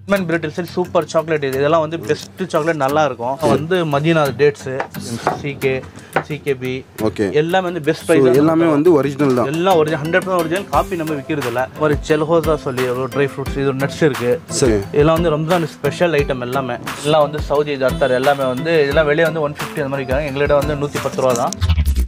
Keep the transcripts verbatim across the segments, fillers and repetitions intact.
Man brittle silk super chocolate இது இதெல்லாம் வந்து பெஸ்ட் சாக்லேட் நல்லா இருக்கும் வந்து Medina dates CK CKB okay எல்லாமே வந்து பெஸ்ட் பிரைஸ் எல்லாமே வந்து ஒரிஜினல் தான் எல்லாம் ஒரிஜினல் நூறு சதவீதம் ஒரிஜினல் காப்பி நம்ம விக்கிறது இல்ல ஒரு செல்ஹோசா சொல்லி ஒரு ட்ரை ஃப்ரூட்ஸ் இது நட்ஸ் இருக்கு சரி இதெல்லாம் வந்து ரம்ஜான் ஸ்பெஷல் ஐட்டம் எல்லாமே எல்லாம் வந்து சவுதி தர்தார் எல்லாமே வந்து இதெல்லாம் வெளிய வந்து நூற்று ஐம்பது அந்த மாதிரி இருக்காங்க எங்கள்கிட்ட வந்து நூற்று பத்து ரூபாய் தான்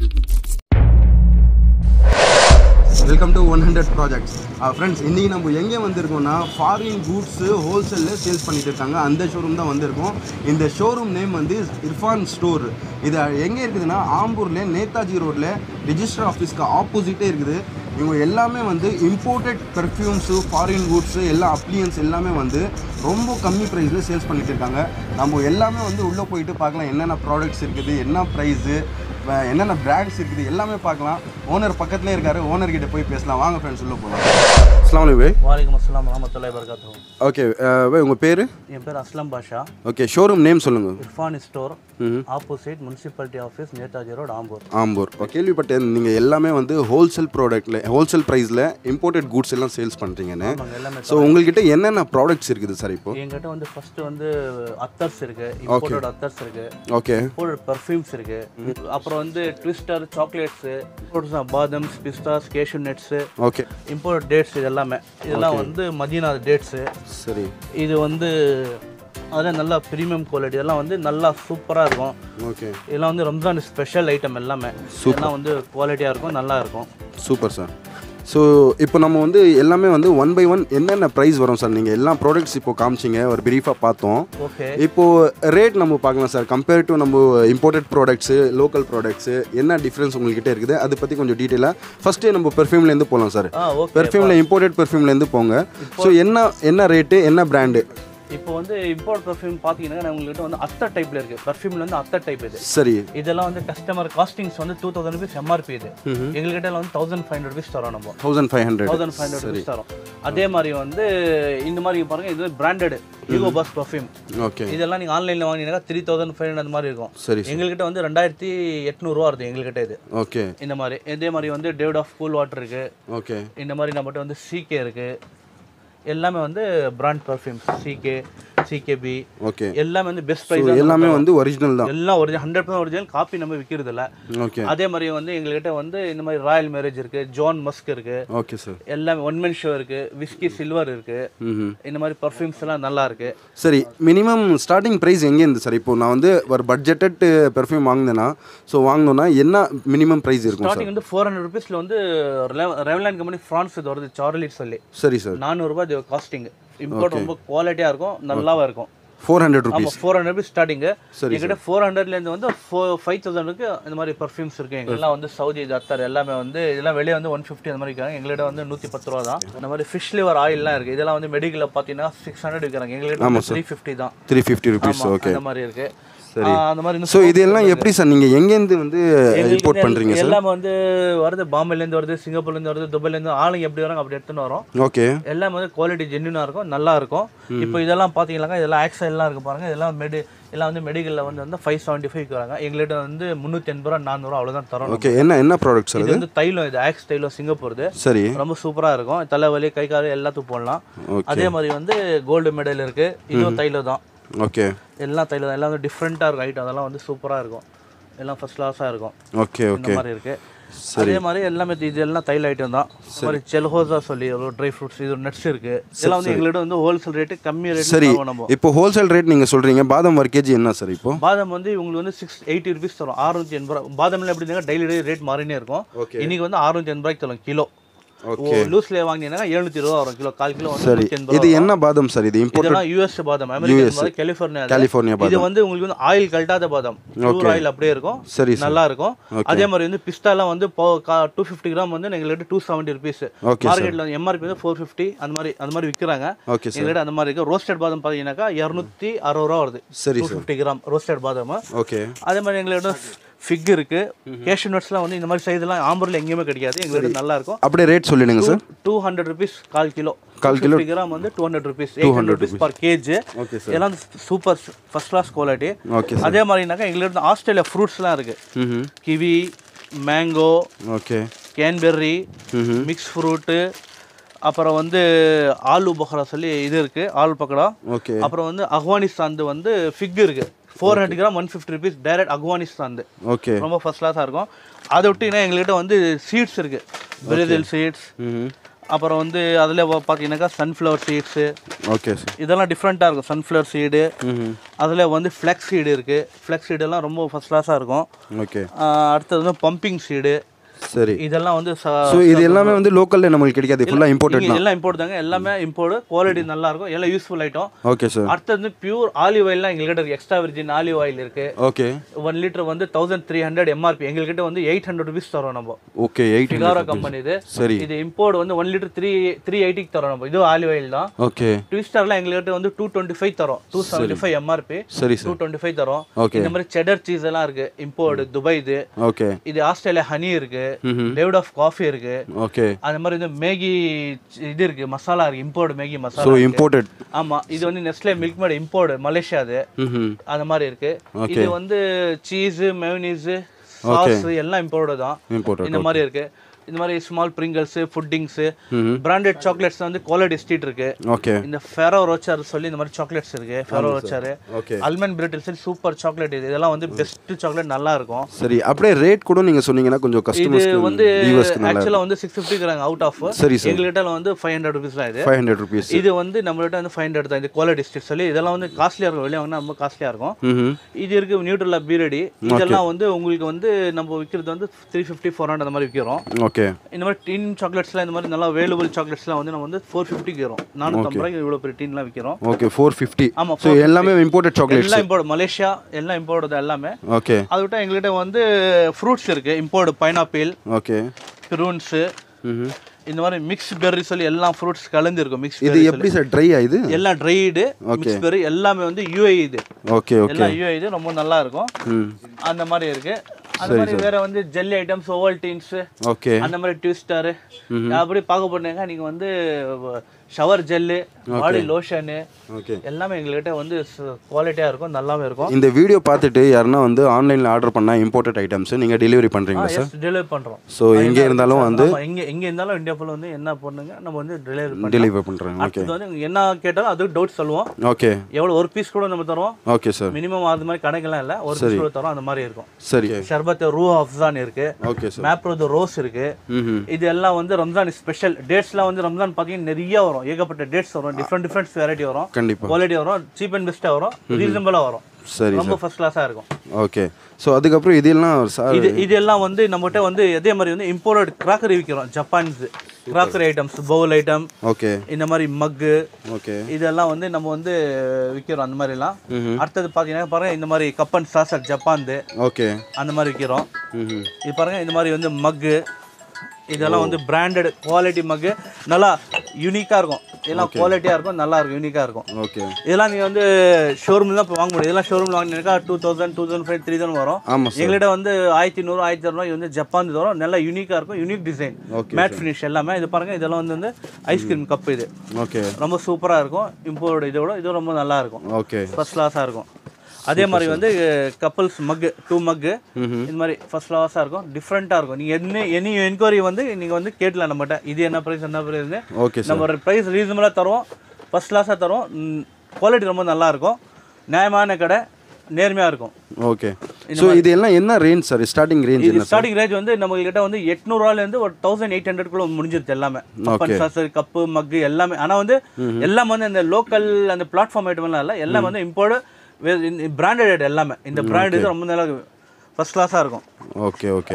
welcome to one hundred projects friends இன்றைக்கி நம்ம எங்கே வந்திருக்கோம்னா ஃபாரின் கூட்ஸு ஹோல்சேலில் சேல்ஸ் பண்ணிட்டு இருக்காங்க அந்த ஷோரூம் தான் வந்திருக்கோம் இந்த ஷோரூம் நேம் வந்து இர்ஃபான் ஸ்டோர் இது எங்கே இருக்குதுன்னா ஆம்பூரில் நேதாஜி ரோட்டில் ரிஜிஸ்டர் ஆஃபீஸ்க்கு ஆப்போசிட்டே இருக்குது இவங்க எல்லாமே வந்து இம்போர்ட்டட் பெர்ஃப்யூம்ஸு ஃபாரின் கூட்ஸு எல்லா அப்ளியன்ஸ் எல்லாமே வந்து ரொம்ப கம்மி ப்ரைஸில் சேல்ஸ் பண்ணிட்டு இருக்காங்க நம்ம எல்லாமே வந்து உள்ளே போயிட்டு பார்க்கலாம் என்னென்ன ப்ராடக்ட்ஸ் இருக்குது என்ன ப்ரைஸு என்னென்ன பிராண்ட்ஸ் இருக்குது எல்லாமே பார்க்கலாம் ஓனர் பக்கத்துலேயே இருக்காரு ஓனர் கிட்ட போய் பேசலாம் வாங்க ஃப்ரெண்ட்ஸ் உள்ள போகலாம் அஸ்ஸலாமு அலைக்கும் வலைக்கும் அஸ்ஸலாம் வரஹ்மத்துல்லாஹி வபரகாத்துஹு ஓகே வே உங்கள் பேர் என் பேர் Aslam Basha okay showroom name சொல்லுங்கள் Irfan store opposite municipality office Netaji road Ambur Ambur கேள்விப்பட்டேன் நீங்கள் எல்லாமே வந்து ஹோல்சேல் ப்ராடக்ட்டில் ஹோல்சேல் ப்ரைஸில் இம்போர்ட்டட் கூட்ஸ் எல்லாம் சேல்ஸ் பண்ணுறீங்கன்னு ஸோ உங்கள்கிட்ட என்னென்ன ப்ராடக்ட்ஸ் இருக்குது சார் இப்போ எங்கிட்ட வந்து ஃபர்ஸ்ட் வந்து அத்தர்ஸ் இருக்கு இம்போர்ட்டட் அத்தர்ஸ் இருக்கு ஓகே இம்போர்ட்டட் பெர்ஃப்யூம்ஸ் இருக்கு அப்புறம் வந்து ட்விஸ்டர் சாக்லேட்ஸ் பாதம்ஸ் பிஸ்தாஸ் cashew nuts okay imported dates இது எல்லாமே இதெல்லாம் வந்து மதீனா டேட்ஸ் சரி இது வந்து அதெல்லாம் நல்லா ப்ரீமியம் குவாலிட்டி இதெல்லாம் வந்து நல்லா சூப்பராக இருக்கும் ஓகே இதெல்லாம் வந்து ரம்ஜான் ஸ்பெஷல் ஐட்டம் எல்லாமே இதெல்லாம் வந்து குவாலிட்டியாக இருக்கும் நல்லா இருக்கும் சூப்பர் சார் ஸோ இப்போ நம்ம வந்து எல்லாமே வந்து ஒன் பை ஒன் என்னென்ன ப்ரைஸ் வரும் சார் நீங்கள் எல்லா ப்ராடக்ட்ஸ் இப்போ காமிச்சிங்க ஒரு பிரீஃபாக பார்த்தோம் ஓகே இப்போது ரேட் நம்ம பார்க்கலாம் சார் கம்பேர் டு நம்ம இம்போர்ட்டட் ப்ராடக்ட்ஸு லோக்கல் ப்ராடக்ட்ஸு என்ன டிஃப்ரென்ஸ் உங்கள்கிட்ட இருக்குது அதை பற்றி கொஞ்சம் டீட்டெயிலாக ஃபஸ்ட்டு நம்ம பெர்ஃப்யூம்லேருந்து போகலாம் சார் பெர்ஃப்யூமில் இம்போர்ட்டட் பெர்ஃப்யூம்லேருந்து போங்க ஸோ என்ன என்ன ரேட்டு என்ன பிராண்டு இப்போ வந்து இம்போர்ட் பெர்ஃப்யூம் பார்த்தீங்கன்னா உங்கள்கிட்ட வந்து அத்தர் டைப்ல இருக்கு பெர்ஃப்யூம்ல வந்து அத்தர் டைப் இது சரி இதெல்லாம் வந்து கஸ்டமர் காஸ்டிங்ஸ் வந்து டூ தௌசண்ட் ருபீஸ் எம்ஆர்பி இது எங்கள்கிட்ட வந்து தௌசண்ட் ஃபைவ் ஹண்ட்ரட் ருபீஸ் தரோம் நம்ம thousand five hundred thousand five hundred rupees தரோம் அதே மாதிரி வந்து இந்த மாதிரி பாருங்க இது branded Hugo Boss perfume okay இதெல்லாம் நீங்கள் ஆன்லைனில் வாங்கினீங்கன்னா த்ரீ தௌசண்ட் ஃபைவ் ஹண்ட்ரட் அந்த மாதிரி இருக்கும் சரி எங்கள்கிட்ட வந்து ரெண்டாயிரத்தி எட்நூறுவா வருது எங்கள்கிட்ட இது ஓகே இந்த மாதிரி இதே மாதிரி வந்து டேவிட் ஆஃப் கூல் வாட்டர் இருக்கு ஓகே இந்த மாதிரி நம்மகிட்ட வந்து சிகே இருக்கு எல்லாமே வந்து brand perfumes CK CKB okay எல்லாமே வந்து பெஸ்ட் பிரைஸ் எல்லாமே வந்து ஒரிஜினல் தான் எல்லாம் original hundred percent original copy நம்ம விற்கிறது இல்லை ஓகே அதே மாதிரி வந்து எங்கள்கிட்ட வந்து இந்த மாதிரி ராயல் மேரேஜ் இருக்கு ஜான் மஸ்க் இருக்கு ஓகே சார் எல்லாமே ஒன் மேன் ஷோ இருக்கு விஸ்கி சில்வர் இருக்கு இந்த மாதிரி பர்ஃப்யூம்ஸ் எல்லாம் நல்லா இருக்கு சரி மினிமம் ஸ்டார்டிங் ப்ரைஸ் எங்கே இருந்து சார் இப்போ நான் வந்து ஒரு பட்ஜெட்டட் பெர்ஃப்யூம் வாங்கினேன்னா ஸோ வாங்கினோன்னா என்ன மினிமம் ப்ரைஸ் இருக்கும் ஸ்டார்டிங் வந்து ஃபோர் ஹண்ட்ரட் ருபீஸ்ல வந்து ரெவலான் கம்பெனி ஃப்ரான்ஸ் இது வருது சார்லி சொல்லி சரி சார் நானூறுபா இது காஸ்டிங் இம்போர்ட் ரொம்ப குவாலிட்டியாக இருக்கும் நல்லாவும் இருக்கும் four hundred rupees four hundred rupees starting எங்கிட்ட ஃபோர் ஹண்ட்ரட்லேருந்து வந்து ஃபோர் ஃபைவ் தௌசண்ட்க்கு இந்த மாதிரி பர்ஃப்யூம்ஸ் இருக்கு எங்கெல்லாம் வந்து சவுதி தர்தார் எல்லாமே வந்து இதெல்லாம் வெளியே வந்து ஒன் ஃபிஃப்டி அந்த மாதிரி இருக்காங்க எங்கள்கிட்ட வந்து நூற்றி பத்து ரூபா தான் இந்த மாதிரி ஃபிஷ் லிவர் ஆயில்லாம் இருக்கு இதெல்லாம் வந்து மெடிக்கலில் பார்த்தீங்கன்னா சிக்ஸ் ஹண்ட்ரட் விற்கிறாங்க எங்கள்கிட்ட த்ரீ ஃபிஃப்டி தான் த்ரீ ஃபிஃப்டி ருபீஸ் ஓகே அந்த மாதிரி இருக்கு சரி அந்த மாதிரி ஸோ இதெல்லாம் எப்படி சார் நீங்கள் எங்கேருந்து வந்து இம்போர்ட் பண்ணுறீங்க சார் எல்லாமே வந்து வருது பாம்பேலேருந்து வருது சிங்கப்பூர்லேருந்து வருது துபாய்லேருந்து ஆளுங்க எப்படி வராங்க அப்படி எடுத்துன்னு வரோம் ஓகே எல்லாமே வந்து குவாலிட்டி ஜென்யூனாக இருக்கும் நல்லா இருக்கும் இப்போ இதெல்லாம் பார்த்தீங்கன்னாக்கா இதெல்லாம் ஆக்ஸா எல்லாம் இருக்கு பாருங்க இதெல்லாம் மெடி எல்லாம் வந்து மெடிக்கலில் வந்து வந்து ஃபைவ் செவன்ட்டி ஃபைவ் வராங்க எங்கள்கிட்ட வந்து முந்நூற்றி எண்பது ரூபா நானூறுவா அவ்வளோதான் தரோம் ஓகே என்ன என்ன ப்ராடக்ட் சார் இது வந்து தைலம் இது ஆக்ஸ் தைலம் சிங்கப்பூர் சரி ரொம்ப சூப்பராக இருக்கும் தலைவலி கை கால் எல்லாத்துக்கும் போடலாம் அதே மாதிரி வந்து கோல்டு மெடல் இருக்கு இதுவும் தைலம் தான் ஓகே எல்லாம் தைலம் தான் எல்லாம் வந்து டிஃப்ரெண்ட்டாக இருக்கும் ஐட்டம் அதெல்லாம் வந்து சூப்பராக இருக்கும் எல்லாம் ஃபர்ஸ்ட் கிளாஸாக இருக்கும் ஓகே ஓகே இந்த மாதிரி இருக்கு அதே மாதிரி எல்லாமே இது எல்லாம் தைல ஐட்டம் தான் இந்த மாதிரி செல்ஹோசா சொல்லி ஒரு ட்ரை ஃப்ரூட்ஸ் இது நட்ஸ் இருக்கு இதெல்லாம் வந்து எங்கள்கிட்ட வந்து ஹோல்சேல் ரேட்டு கம்மி ரேட் சரி இப்போ ஹோல்சேல் ரேட் நீங்கள் சொல்கிறீங்க பாதாம் ஒரு கேஜி என்ன சார் இப்போ பாதாம் வந்து உங்களுக்கு வந்து சிக்ஸ் எயிட்டி ருபீஸ் தரும் அறுநூத்தி எண்பது ரூபா பாதாமில் எப்படின்னா டெய்லி டெய்லி ரேட் மாறினே இருக்கும் இன்னைக்கு வந்து அறுநூத்தி எண்பது ரூபாய்க்கு தரும் கிலோ ஓகே லூஸ்ல வாங்கினீங்கன்னா எழுநூத்தி இருபது வரும் கிலோ கால் கிலோ சரி இது என்ன பாதாம் சார் இது இம்போர்ட் இதெல்லாம் யூஎஸ் பாதாம் அமெரிக்கன் பாதாம் கலிஃபோர்னியா கலிஃபோர்னியா பாதாம் இது வந்து உங்களுக்கு வந்து ஆயில் கல்ட்டாத பாதாம் பியூர் ஆயில் அப்படியே இருக்கும் சரி நல்லா இருக்கும் அதே மாதிரி வந்து பிஸ்தாலாம் வந்து டூ ஃபிஃப்டி கிராம் வந்து எங்கள்கிட்ட டூ செவன்ட்டி ருபீஸ் மார்க்கெட்ல வந்து எம்ஆர்பி வந்து ஃபோர் ஃபிஃப்டி அந்த மாதிரி அந்த மாதிரி விற்கிறாங்க எங்கள்கிட்ட அந்த மாதிரி இருக்கு ரோஸ்டட் பாதாம் பார்த்தீங்கன்னாக்கா இரநூத்தி அறுபது ரூபா வருது டூ ஃபிஃப்டி கிராம் ரோஸ்டட் பாதாம் ஓகே அதே மாதிரி எங்கள்கிட்ட ஃபிக் இருக்கு கேஷ்யூ நட்ஸ்லாம் வந்து இந்த மாதிரி சைஸ்லாம் ஆம்பூர்ல எங்கேயுமே கிடைக்காது எங்களுக்கு நல்லா இருக்கும் அப்படியே ரேட் சொல்லிடுங்க சார் டூ ஹண்ட்ரட் ருபீஸ் கால் கிலோ கால் கிலோ கிராம் வந்து two hundred rupees eight hundred rupees per KG எல்லாம் சூப்பர் ஃபர்ஸ்ட் கிளாஸ் குவாலிட்டி அதே மாதிரினாக்கா எங்களுக்கு ஆஸ்திரேலியா ஃப்ரூட்ஸ்லாம் இருக்கு kiwi mango okay cranberry mix fruit அப்புறம் வந்து ஆலு பக்கடா சொல்லி இது இருக்கு ஆலு பக்கடா. ஓகே. அப்புறம் வந்து அஃகானிஸ்தான் வந்து ஃபிக் இருக்கு four hundred gram one fifty rupees direct Afghanistan. Okay. ரொம்ப ஃபர்ஸ்ட் கிளாஸாக இருக்கும். அதை விட்டிங்கன்னா எங்கள்கிட்ட வந்து சீட்ஸ் இருக்கு பிரேசில் சீட்ஸ். அப்புறம் வந்து அதில் பார்த்தீங்கன்னாக்கா சன்ஃப்ளவர் சீட்ஸு. Okay sir. இதெல்லாம் டிஃப்ரெண்ட்டாக இருக்கும். சன்ஃப்ளவர் சீடு, அதில் வந்து ஃப்ளெக்ஸ் சீடு இருக்குது. ஃப்ளெக்ஸ் சீடெல்லாம் ரொம்ப ஃபர்ஸ்ட் கிளாஸாக இருக்கும். ஓகே. அடுத்தது வந்து பம்பிங் சீடு. சரி. இதெல்லாம் வந்து சோ இது எல்லாமே வந்து லோக்கல்ல நமக்கு கிடைக்காது, ஃபுல்லா இம்போர்ட்டட் தான். எல்லாம் இம்போர்ட் தாங்க, எல்லாமே இம்போர்ட். குவாலிட்டி நல்லா இருக்கும், எல்லாம் யூஸ்ஃபுல் ஐட்டம். Okay sir. அடுத்து வந்து பியூர் ஆலிவ் ஆயில்லாம் எங்ககிட்ட இருக்கு. எக்ஸ்ட்ரா விர்ஜின் ஆலிவ் ஆயில் இருக்கு. ஓகே. ஒன் லிட்டர் வந்து தௌசண்ட் த்ரீ ஹண்ட்ரட் எம்ஆர்பி. எங்ககிட்ட வந்து எயிட் ஹண்ட்ரட் ருபீஸ் தரோம் நம்ம. ஓகே. எயிட் ஹண்ட்ரட் கம்பெனி இது. சரி. இது இம்போர்ட் வந்து ஒன் லிட்டர் த்ரீ த்ரீ எயிட்டிக்கு தரோம் நம்ம. இது ஆலிவ் ஆயில் தான். ஓகே. ட்விஸ்டர்லாம் எங்ககிட்ட வந்து டூ டுவெண்ட்டி ஃபைவ் தரோம். Two seventy five MRP. சரி சார். டூ டுவெண்ட்டி ஃபைவ் தரோம். ஓகே. இந்த மாதிரி செடர் சீஸ் எல்லாம் இருக்கு இம்போர்ட் துபாய் இது. ஓகே. இது ஆஸ்திரேலியா ஹனி இருக்கு. டேவிட் ஆஃப் காஃபி இருக்கு. ஓகே. அந்த மாதிரி வந்து மேகி இது இருக்கு, மசாலா இருக்கு, இம்போர்ட் மேகி மசாலா. So imported. ஆமா, இது வந்து Nestle milk mat import Malaysia அது. அந்த மாதிரி இருக்கு. இது வந்து சீஸ் மேயோனீஸ் சாஸ் எல்லாம் இம்போர்ட் தான். இந்த மாதிரி இருக்கு. இந்த மாதிரி small Pringles puddings branded chocolates வந்து குவாலிட்டி ஸ்ட்ரீட் இருக்கு. ஓகே. இந்த ஃபெரோ ரோச்சர் சொல்லி இந்த மாதிரி சாக்லேட்ஸ் இருக்கு. ஃபெரோ ரோச்சர், ஆல்மண்ட் பிரிட்டில் சொல்லி சூப்பர் சாக்லேட். இது இதெல்லாம் வந்து பெஸ்ட் சாக்லேட், நல்லா இருக்கும். சரி. அப்படியே ரேட் கூட நீங்க சொன்னீங்கன்னா கொஞ்சம் கஸ்டமர்ஸ்க்கு இது வந்து ஆக்சுவலா வந்து six fifty gram out of. எங்ககிட்ட வந்து ஃபைவ் ஹண்ட்ரட் ருபீஸ் தான். இது ஃபைவ் ஹண்ட்ரட் ருபீஸ். இது வந்து நம்மள்ட்ட வந்து ஃபைவ் ஹண்ட்ரட் தான். இது குவாலிட்டி ஸ்ட்ரீட் சொல்லி இதெல்லாம் வந்து காஸ்ட்லியா இருக்கும். வெளியே வாங்கினா ரொம்ப காஸ்ட்லியா இருக்கும். இது இருக்கு நியூட்ரலா பீரடி. இதெல்லாம் வந்து உங்களுக்கு வந்து நம்ம விற்கிறது வந்து த்ரீ ஃபிஃப்டி ஃபோர் ஹண்ட்ரட் அந்த மாதிரி விற்கிறோம். ஓகே. இந்த மாதிரி சாக்லேட்ஸ்லாம் இந்த மாதிரி நல்லா வேலுபிள் சாக்லேட்ஸ்லாம் வந்து நம்ம வந்து ஃபோர் ஃபிஃப்டிக்கு வரும். நானூற்றம்பது ரூபாய்க்கு இவ்வளோ பெரிய டீன்லாம் விற்கிறோம். ஓகே. Four fifty. ஆமா. சோ எல்லாமே இம்போர்ட்டட் சாக்லேட்ஸ். எல்லாம் இம்போர்ட், மலேசியா எல்லாம் இம்போர்ட் தான் எல்லாமே. ஓகே. அது விட்டா எங்ககிட்ட வந்து ஃப்ரூட்ஸ் இருக்கு இம்போர்ட். பைனாப்பிள், ஓகே, ப்ரூன்ஸ், இந்த மாதிரி மிக்ஸ் பெர்ரி சொல்லி எல்லா ஃப்ரூட்ஸ் கலந்து இருக்கும். மிக்ஸ் இது எப்படி சார் ட்ரையா? இது எல்லாம் ட்ரைடு மிக்ஸ் பெர்ரி எல்லாமே வந்து யூஏஇ இது. ஓகே. ஓகே. எல்லாம் யூஏஇ இது, ரொம்ப நல்லா இருக்கும். அந்த மாதிரி இருக்கு. அந்த மாதிரி வேற வந்து ஜெல்லி ஐட்டம்ஸ், ஓவல்டீன்ஸ், ஓகே, அந்த மாதிரி ட்விஸ்டர் அப்படி பார்க்க போனீங்க. நீங்க வந்து ஷவர் ஜெல்லு, பாடி லோஷனு எல்லாமே எங்ககிட்ட வந்து குவாலிட்டியா இருக்கும், நல்லாவே இருக்கும். இந்த வீடியோ பார்த்துட்டு யாருன்னா வந்து ஆன்லைன்ல ஆர்டர் பண்ணா இம்போர்ட்டட் ஐட்டம்ஸ் நீங்க டெலிவரி பண்றீங்களா சார்? டெலிவரி பண்றோம். சோ எங்க இருந்தாலும் வந்து எங்க எங்க இருந்தாலும் இந்தியா ஃபுல்லா வந்து என்ன பண்ணுங்க நம்ம வந்து டெலிவரி பண்றோம். டெலிவரி பண்றோம். ஓகே. அது வந்து என்ன கேட்டாலும் அது டவுட் சொல்லுவோம். ஓகே. எவ்வளவு ஒரு பீஸ் கூட நம்ம தரோம். Okay sir. மினிமம் அது மாதிரி கணக்கெல்லாம் இல்ல, ஒரு பீஸ் கூட தரோம். அந்த மாதிரி இருக்கும். சரி. ஷர்பத் ரூ அஃப்சான் இருக்கு. Okay sir. மேப்ரோ ரோஸ் இருக்கு. இது எல்லாம் வந்து ரம்ஜான் ஸ்பெஷல் டேட்ஸ்லாம் வந்து ரம்ஜான் பாத்தீங்கன்னா நிறைய வரும். ஏகப்பட்ட டேட்ஸ் வரும். டிஃபரெண்ட் டிஃபரெண்ட் வெரைட்டி வரும். கண்டிப்பா குவாலிட்டி வரும். சீப் அண்ட் பெஸ்டா வரும். ரீசனபிளா வரும். சரி. ரொம்ப ஃபர்ஸ்ட் கிளாஸா இருக்கும். ஓகே. சோ அதுக்கு அப்புறம் இதெல்லாம் இது இதெல்லாம் வந்து நம்மகிட்ட வந்து அதே மாதிரி வந்து இம்போர்ட்டட் கிராக்கரி விக்கிறோம். Japan's crockery items, bowl item, okay, இந்த மாதிரி மக், ஓகே, இதெல்லாம் வந்து நம்ம வந்து விக்கிறோம். அந்த மாதிரி எல்லாம். அடுத்தது பாத்தீங்கன்னா பாருங்க இந்த மாதிரி கப் அண்ட் சாசர் ஜப்பான்து, ஓகே, அந்த மாதிரி விக்கிறோம். இது பாருங்க இந்த மாதிரி வந்து மக், இதெல்லாம் வந்து பிராண்டட் குவாலிட்டி மக், நல்லா யூனிக்காக இருக்கும். இதெல்லாம் குவாலிட்டியாக இருக்கும், நல்லா இருக்கும், யூனிக்காக இருக்கும். ஓகே. இதெல்லாம் நீங்கள் வந்து ஷோரூமில் தான் இப்போ வாங்க முடியும். இதெல்லாம் ஷோரூமில் வாங்கினீங்கன்னா two thousand two thousand five three thousand வரும். எங்கள்கிட்ட வந்து ஆயிரத்தி நூறு ஆயிரத்தி இரநூறு வந்து ஜப்பான் வரும். நல்லா யூனிக்காக இருக்கும், யூனிக் டிசைன், மேட் ஃபினிஷ் எல்லாமே. இது பாருங்க இதெல்லாம் வந்து வந்து ஐஸ்கிரீம் கப். இது ஓகே, ரொம்ப சூப்பராக இருக்கும். இம்போர்ட் இதோட இது ரொம்ப நல்லா இருக்கும். ஓகே, ஃபர்ஸ்ட் கிளாஸாக இருக்கும். அதே மாதிரி வந்து கப்பல்ஸ் மக், டூ மக், இந்த மாதிரி ஃபர்ஸ்ட் கிளாஸாக இருக்கும், டிஃப்ரெண்ட்டாக இருக்கும். நீங்கள் என்ன எனி என்கொயரி வந்து நீங்கள் வந்து கேட்கலாம் நம்மகிட்ட. இது என்ன ப்ரைஸ் என்ன ப்ரைஸ்னு. ஓகே, நம்ம ஒரு ப்ரைஸ் ரீசனபிளாக தருவோம், ஃபர்ஸ்ட் கிளாஸாக தருவோம். குவாலிட்டி ரொம்ப நல்லா இருக்கும், நியாயமான கடை, நேர்மையாக இருக்கும். ஓகே. ஸோ இது எல்லாம் என்ன ரேஞ்ச் சார்? ஸ்டார்டிங் ரேஞ்ச் என்ன? ஸ்டார்டிங் ரேஞ்ச் வந்து நம்ம கிட்ட வந்து எட்நூறுவாலேருந்து ஒரு தௌசண்ட் எயிட் ஹண்ட்ரட் குள்ள முடிஞ்சிருது எல்லாமே. சாசர், கப்பு, மக் எல்லாமே. ஆனால் வந்து எல்லாம் வந்து இந்த லோக்கல் அந்த பிளாட்ஃபார்ம் ஐட்டம்லாம் இல்லை, எல்லாம் வந்து இம்போர்ட் பிராண்டட் எல்லாமே. இந்த பிராண்ட் இது ரொம்ப நல்லா ஃபர்ஸ்ட் கிளாஸாக இருக்கும். ஓகே. ஓகே,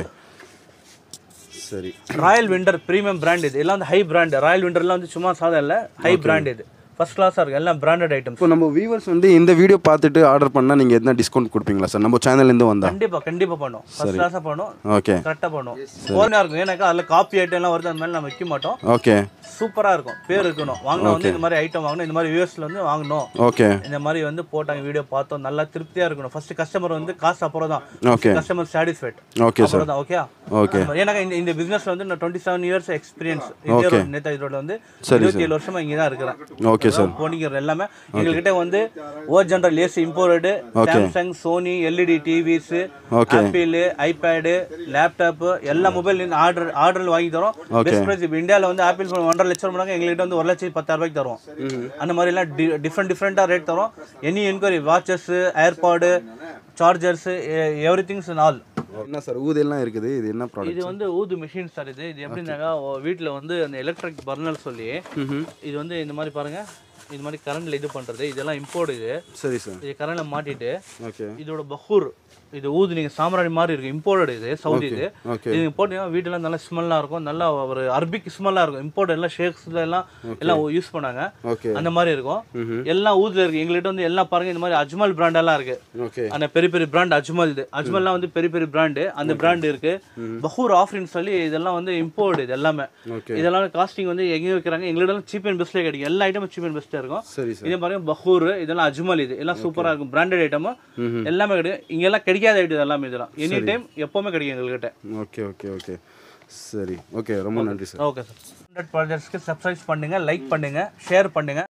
சரி. Royal winter premium brand. இது எல்லாம் வந்து ஹை பிராண்ட். ராயல் விண்டர்லாம் வந்து சும்மா சாதா இல்லை, ஹை பிராண்ட். இது ஃபர்ஸ்ட் கிளாஸாக இருக்கும், எல்லாம் பிராண்டட் ஐட்டம்ஸ். இப்போ நம்ம வியூவர்ஸ் வந்து இந்த வீடியோ பார்த்துட்டு ஆர்டர் பண்ணால் நீங்கள் எதனா டிஸ்கவுண்ட் கொடுப்பீங்களா சார்? நம்ம சேனல்லேருந்து வந்தால் கண்டிப்பாக கண்டிப்பாக பண்ணுவோம். ஃபர்ஸ்ட் கிளாஸாக பண்ணுவோம். ஓகே, கரெக்டாக பண்ணுவோம். ஓனாக இருக்கும். ஏன்னாக்கா அதில் காப்பி ஐட்டம்லாம் வருது, அந்த மாதிரி நம்ம வைக்க மாட்டோம். ஓகே, சூப்பராக இருக்கும், பேர் இருக்கணும். வாங்கினா வந்து இந்த மாதிரி ஐட்டம் வாங்கணும், இந்த மாதிரி வியூவர்ஸில் வந்து வாங்கணும். ஓகே, இந்த மாதிரி வந்து போட்டாங்க, வீடியோ பார்த்தோம், நல்லா திருப்தியாக இருக்கணும். ஃபர்ஸ்ட் கஸ்டமர் வந்து காசு அப்புறம் தான். Okay, customer satisfied. Okay sir. Okay. Okay. ஏன்னா இந்த இந்த பிஸ்னஸில் வந்து நான் twenty seven years experience. Netaji ரோட்ல வந்து இருபத்தி ஏழு வருஷமா இங்கே தான் இருக்கிறேன். ஓகே. ஓகே சார் போனிக்கிற எல்லாமே எங்ககிட்ட வந்து O General AC imported Samsung Sony LED TVs Apple iPad laptop எல்லா மொபைல் ஆர்டர் ஆர்டர் வாங்கி தரோம் பெஸ்ட் பிரைஸ் இப்போ இந்தியாவில் வந்து ஆப்பிள் ஃபோன் ஒன்றரை லட்சம் ரூபாய் எங்ககிட்ட வந்து ஒரு லட்சத்தி பத்தாயிரம் ரூபாய்க்கு தருவோம் அந்த மாதிரி எல்லாம் டிஃப்ரெண்ட் டிஃப்ரெண்டாக ரேட் தரோம் any enquiry watches AirPod chargers every things all என்ன சார் ஊதெல்லாம் இருக்குது இது என்ன ப்ராடக்ட் இது வந்து ஊது மிஷின் சார் இது இது எப்படின்னாக்கா வீட்டில் வந்து அந்த எலக்ட்ரிக் பர்னர் சொல்லி இது வந்து இந்த மாதிரி பாருங்க இது மாதிரி கரண்ட்ல இது பண்றது இதெல்லாம் இம்போர்ட் இது சரி சார் இது கரண்ட்ல மாட்டிட்டு ஓகே இதோட பஹூர் இது ஊது நீங்க சாம்ராணி மாதிரி இருக்கு இம்போர்ட் இது சவுதி இது இது போட்டீங்கன்னா வீட்டுல நல்ல ஸ்மெல்லா இருக்கும் நல்ல ஒரு அரபிக் ஸ்மெல்லா இருக்கும் இம்போர்ட் எல்லாம் ஷேக்ஸ்ல எல்லாம் எல்லாம் யூஸ் பண்ணாங்க அந்த மாதிரி இருக்கும் எல்லாம் ஊதுல இருக்கு எங்ககிட்ட வந்து எல்லாம் பாருங்க இந்த மாதிரி அஜ்மல் பிராண்ட் எல்லாம் இருக்கு அந்த பெரிய பெரிய பிராண்ட் அஜ்மல் இது அஜ்மல்லாம் வந்து பெரிய பெரிய பிராண்ட் அந்த பிராண்ட் இருக்கு பஹூர் ஆஃப்ரின் சொல்லி இதெல்லாம் வந்து இம்போர்ட் இது எல்லாமே இதெல்லாம் காஸ்டிங் வந்து எங்க வைக்கிறாங்க எங்ககிட்ட சீப் அண்ட் பெஸ்ட்ல கிடைக்கும் எல்லா ஐட்டமும் சீப் அண்ட் பெஸ்டா இருக்கும் இதே பாருங்க பஹூர் இதெல்லாம் அஜ்மல் இது எல்லாம் சூப்பரா இருக்கும் பிராண்டட் ஐட்டம் எல்லாமே கிடைக்கும் இங்க எல்லாம் கிடைக்காத ஐட்டம் எல்லாமே இதெல்லாம் எனி டைம் எப்பவுமே கிடைக்கும் எங்ககிட்ட ஓகே ஓகே ஓகே சரி ஓகே ரொம்ப நன்றி சார் ஓகே சார் ஹண்ட்ரட் ப்ராஜெக்ட்ஸ்க்கு சப்ஸ்கிரைப் பண்ணுங்க லைக் பண்ணுங்க ஷேர் பண்ணுங்க